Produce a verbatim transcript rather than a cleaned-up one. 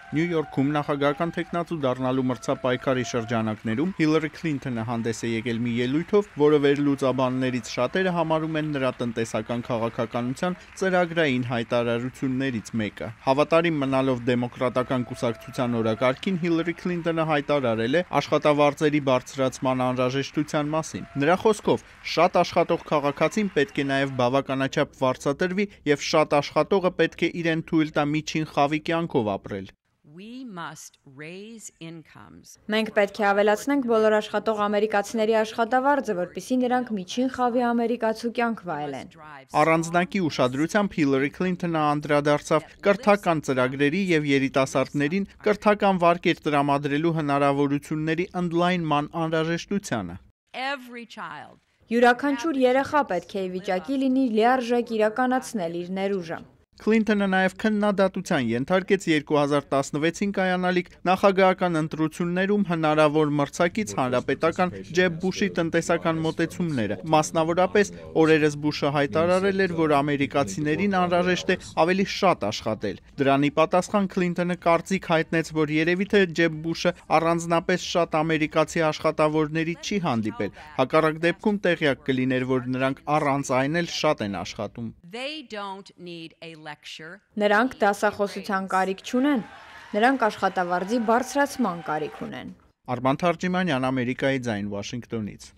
Նյու Յորքում նախագահական թեկնածու դառնալու մրցապայքարի շրջանակներում Հիլարի Քլինթընը հանդես է եկել մի ելույթով, որը վերլուծաբաններից շատերը համարում են նրա տնտեսական քաղաքականության ծրագրային հայտարարություններից մեկը։ Հավատարիմ մնալով դեմոկրատական կուսակցության օրակարգին, Հիլարի Քլինթընը հայտարարել է աշխատավարձերի բարձրացման անհրաժեշտության մասին։ Նրա խոսքով, շատ աշխատող քաղաքացին պետք է նաև բավականաչափ վարձատրվի եւ շատ աշխատողը պետք է իրեն թույլ տա միջին խավի կյանքով ապրել։ Մենք պետք է ավելացնենք բոլոր աշխատող ամերիկացիների աշխատավարձը, որպեսզի նրանք միջին խավի ամերիկացու կյանք վայելեն։ Առանձնակի ուշադրությամբ Հիլարի Քլինթընը անդրադարձավ կրթական ծրագրերի եւ երիտասարդներին կրթական վարկեր տրամադրելու հնարավորությունների ընդլայնման անհրաժեշտությանը։ Յուրաքանչյուր երեխա պետք է ի վիճակի լինի լիարժեք իրականացնել իր ներուժը։ Քլինթոնը նաև քննադատության ենթարկեց երկու հազար տասնվեցին կայանալիք նախագահական ընտրություններում հնարավոր մրցակից հանրապետական Ջեբ Բուշի տնտեսական մոտեցումները։ Մասնավորապես, օրերս Բուշը հայտարարել էր, որ ամերիկացիներին անհրաժեշտ է ավելի շատ աշխատել։ Դրանի պատասխան Քլինթոնը կարծիք հայտնեց, որ երևի թե Ջեբ Բուշը առանձնապես շատ ամերիկացի աշխատավորների չի հանդիպել։ Հակառակ դեպքում տեղյակ կլիներ, որ նրանք առանց այն էլ շատ են աշխատում։ Նրանք դասախոսության կարիք չունեն, նրանք աշխատավարձի բարձրացման կարիք ունեն։ Արման Թարջիմանյան, Ամերիկայի ձայն, Վաշինգտոնից։